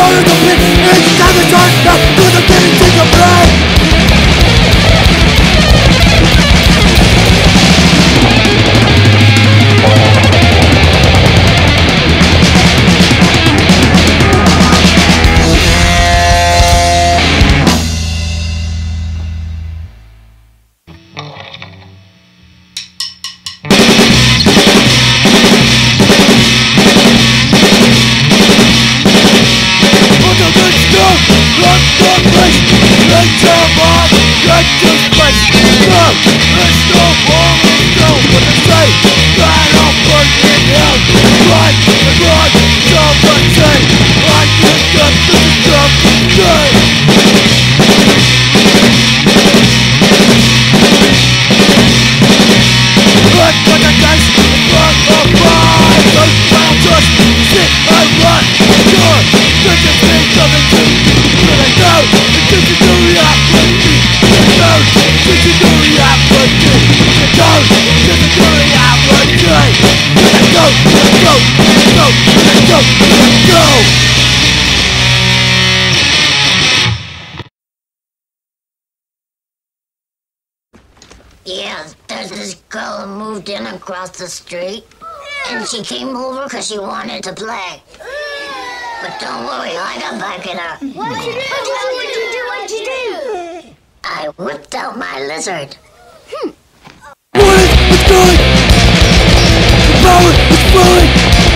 out of the pit. It's time to turn now to the getting to your brain. Yeah, there's this girl who moved in across the street, and she came over because she wanted to play. But don't worry, I got backing up. What'd you do? What'd you do? I whipped out my lizard. It's going! The power is flowing!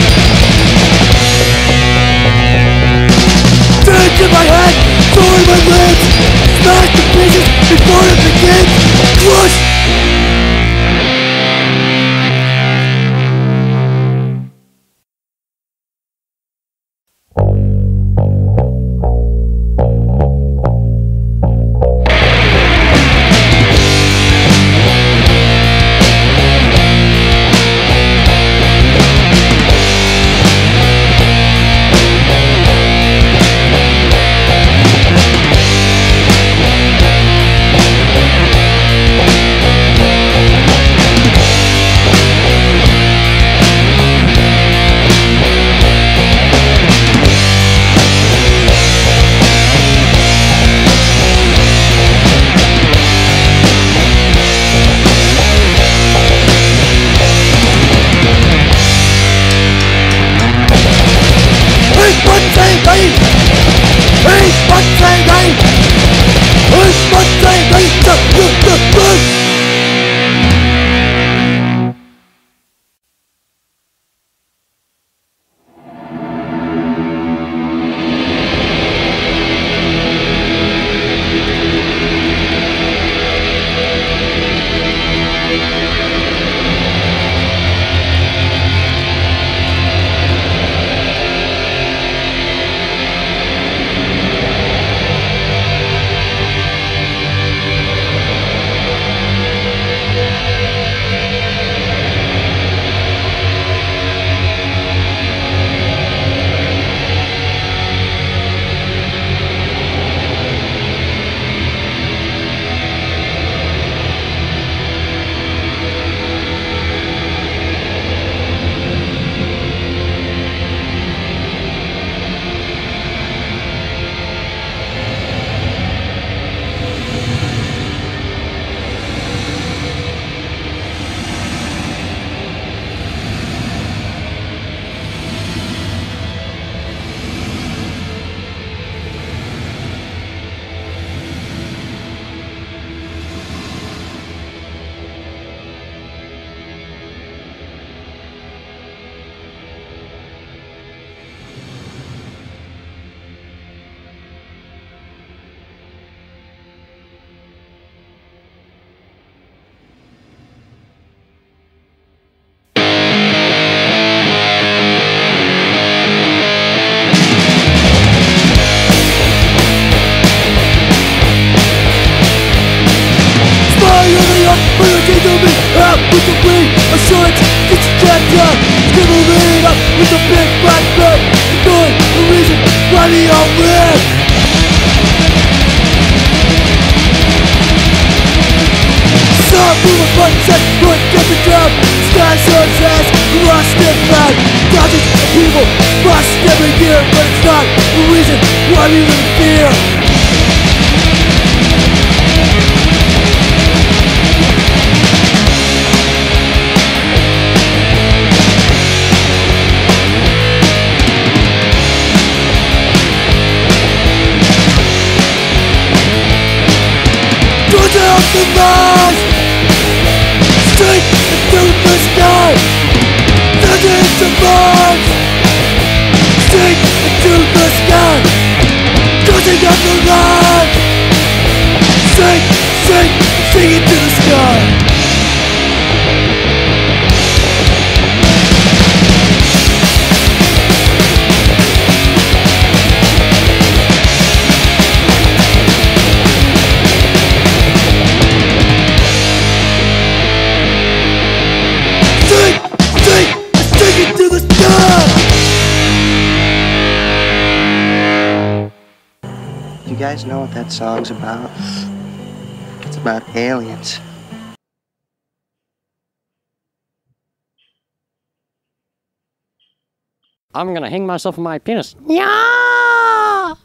Turns in my head, sword in my limbs, smash to pieces before it begins! Crush! money on risk. Some move a button set, but get the job. Sky shows ass, lost in bad. Thousands of people must every year, but it's not the reason drive you with fear. Torture of the mind, straight into the sky. Vengeance of minds, straight into the sky. Torching of the mind, straight, singing to the sky. You guys know what that song's about? It's about aliens. I'm gonna hang myself with my penis. Yeah!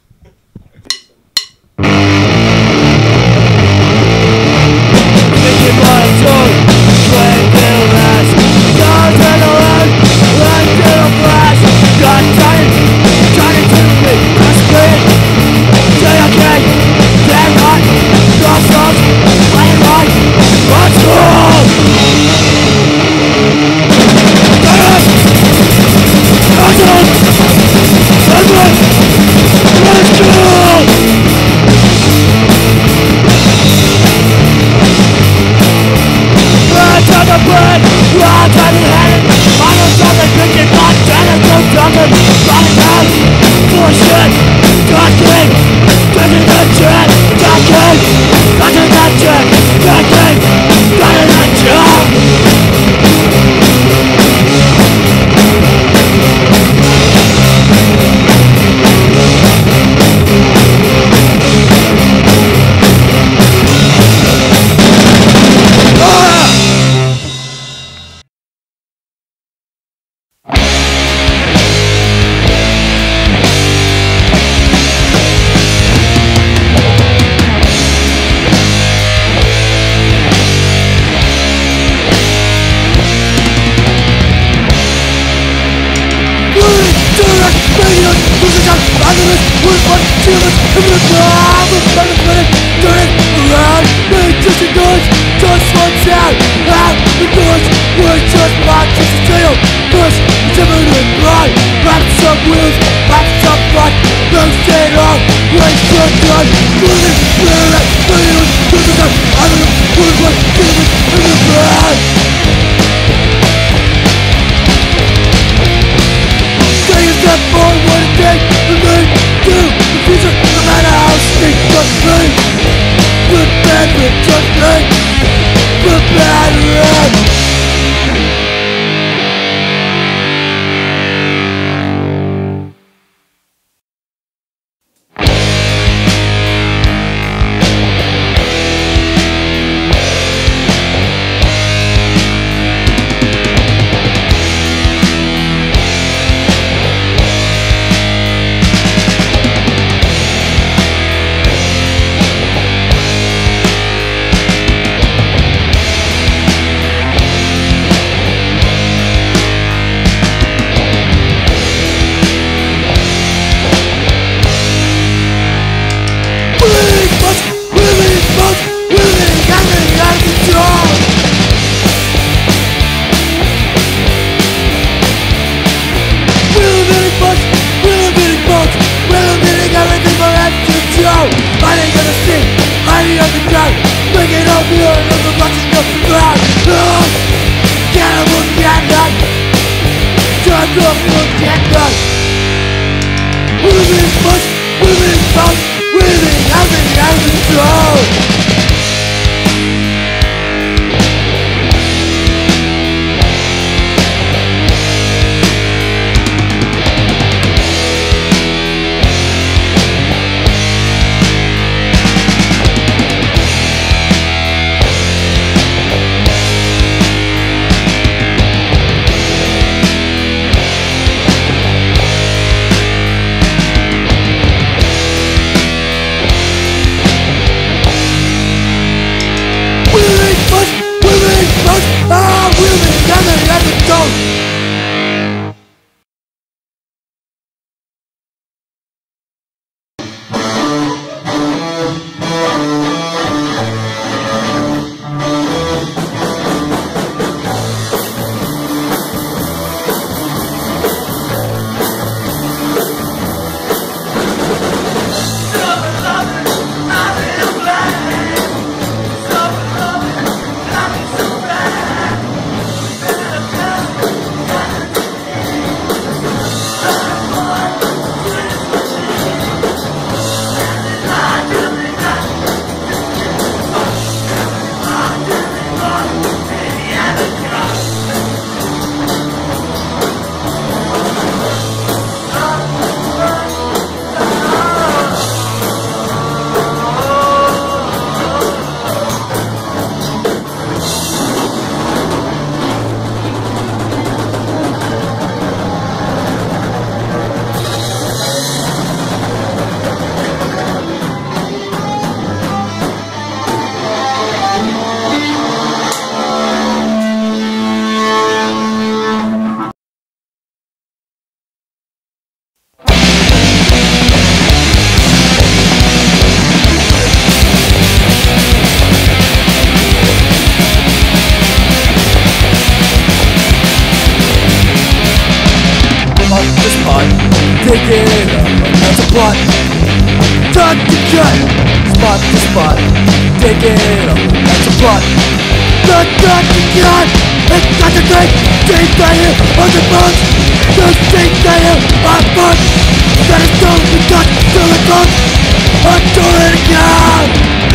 the spot, dig it up, that's a plot. Time to cut, spot to spot, dig it up, that's a plot. Cut to cut, it's got to take, deep down on the bones. Just deep down on bones. That is still the cut to the bones. Until it again.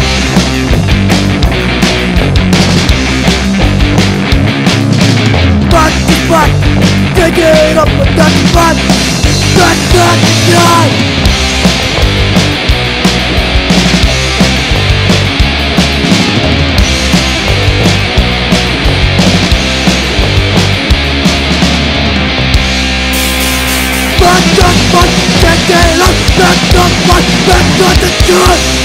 Spot to spot, dig it up, that's a plot. Cut to cut. Back on the gun!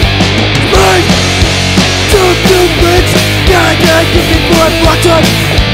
Gotta get it before I watch it.